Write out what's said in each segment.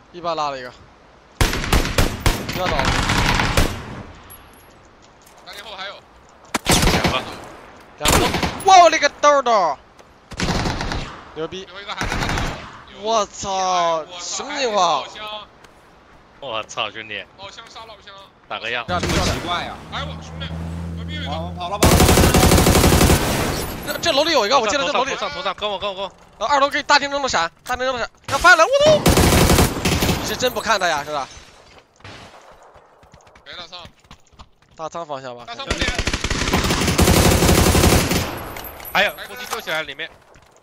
一把拉了一个，不要倒了。 3年后还有 2个，哇我勒个豆豆！牛逼！ 最后一个还在那里。 我操，什么情况？ 我操，兄弟！ 老乡杀老乡， 打个样。 这奇怪呀！ 哎我兄弟，隔壁有一个。 跑了。 这楼里有一个，我记得这楼里。 头上，跟我。 2楼给大厅中的闪，要翻了，我操！你是真不看他呀，是吧？ 给大仓。 大仓方向吧。 大仓不点。 还有，估计救起来里面。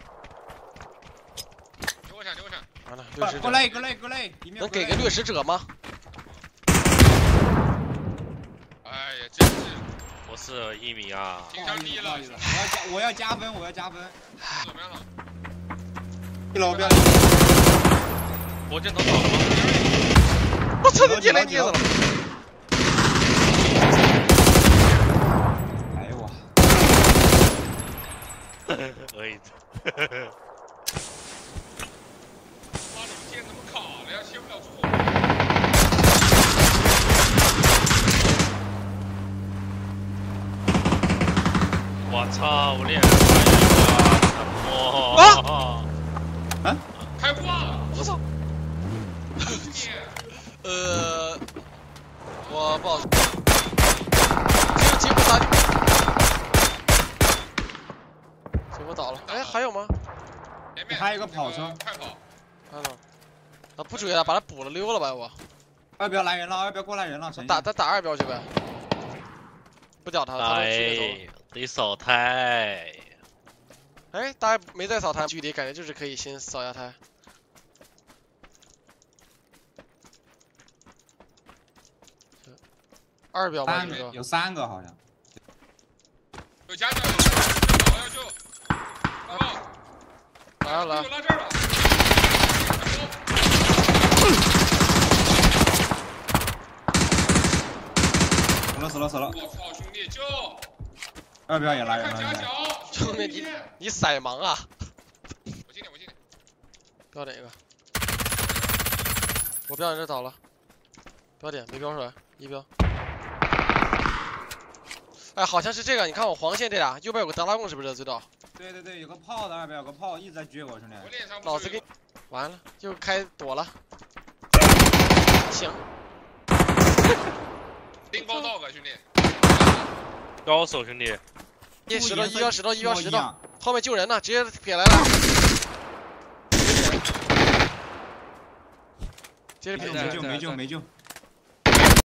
留个闪。 完了，60折。 过来， 能给个60折吗？ 哎呀，真是。 不是1米啊！ 情商低了。 我要加分。 怎么样了 1楼标。 火箭筒倒了吗？ 我操，你进来捏死了！ 哎呦我！ 可以。 妈的，剑怎么卡了呀？切不了错。 我操，我脸！哇！ 开挂了！ 我操！我不好说。结果咋？结果倒了。哎，还有吗？ 还有一个跑车。 快跑！ 看到。啊，不追了，把他补了溜了吧，我。 2标来人了，2标过来人了。 打2标去呗。不屌他，他得扫胎。 哎，大家没在扫胎，距离感觉就是可以先扫一下胎。2标吧， 有3个好像。 有夹角，我要救。 来。 拉这儿了。 死了！ 我操，兄弟救 ！2标也来人了。 兄弟，你色盲啊！ 我进点。 标点一个。我标点这倒了。标点没标出来，1标。哎，好像是这个，你看我黄线这俩，右边有个德拉贡，是不是最倒？ 对，有个炮的，2标有个炮一直在撅我，兄弟。 老子给，完了，又开躲了。行。 拎包道个兄弟。 高手兄弟。 1标，后面救人呢，直接撇来了。接着撇。 没救。